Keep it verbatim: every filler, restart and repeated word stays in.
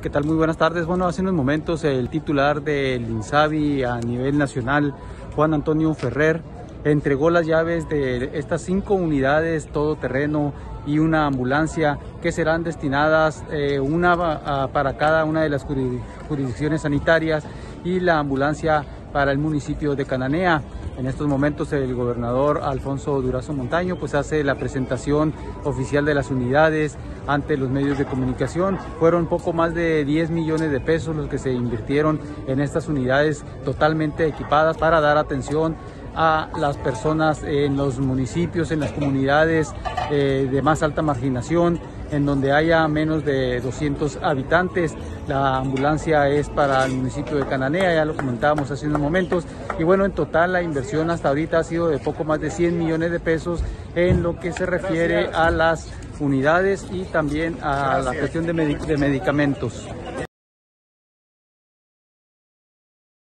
¿Qué tal? Muy buenas tardes. Bueno, hace unos momentos el titular del INSABI a nivel nacional, Juan Antonio Ferrer, entregó las llaves de estas cinco unidades todoterreno y una ambulancia que serán destinadas, eh, una a, para cada una de las jurisdicciones sanitarias y la ambulancia para el municipio de Cananea. En estos momentos el gobernador Alfonso Durazo Montaño pues hace la presentación oficial de las unidades ante los medios de comunicación. Fueron poco más de diez millones de pesos los que se invirtieron en estas unidades totalmente equipadas para dar atención a las personas en los municipios, en las comunidades eh, de más alta marginación, en donde haya menos de doscientos habitantes. La ambulancia es para el municipio de Cananea, ya lo comentábamos hace unos momentos, y bueno, en total la inversión hasta ahorita ha sido de poco más de cien millones de pesos en lo que se refiere a las unidades y también a la cuestión de, medic- de medicamentos.